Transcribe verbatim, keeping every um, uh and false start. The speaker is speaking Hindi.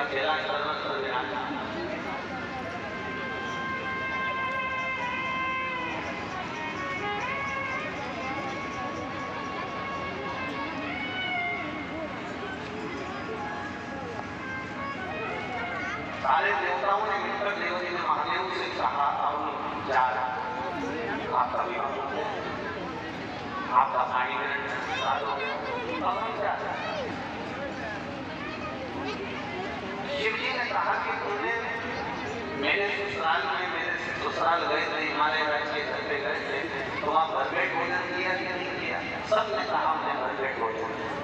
खेला सर्वत्र विराजा। सारे देवताओं ने मिलकर देव जी ने महादेव से कहा अब जा आपका विवाह हो गया, आपका पानी ग्रहण संस्कार हो गया, अब हम जा शिव जी ने कहा कि तुमने मेरे ससुराल में मेरे ससुराल गए थे, हिमालय राज्य के घर पे गए थे, तो वहाँ भरपेट भोजन किया कि नहीं किया? सबने कहा हमने भरपेट भोजन।